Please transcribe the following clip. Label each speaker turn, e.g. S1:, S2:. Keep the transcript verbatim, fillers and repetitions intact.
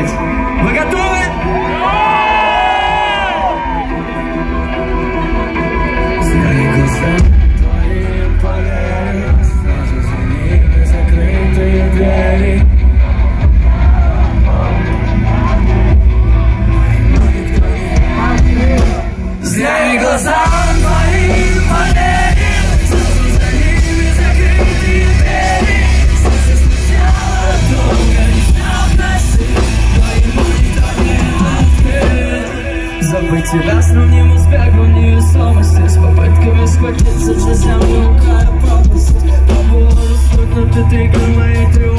S1: играть. Вы готовы? Знаю глаза твои поверят, сразу за ними закрытые двери. Знаю глаза твои поверят, сразу за ними закрытые двери. Солнце сначала долго не знал носить, твоему никто не открыл. Забыть тебя сравним успехом невесомости, с попытками схватиться за землю, укая пропасть. Пробовал распутно ты триггер моей тревоги.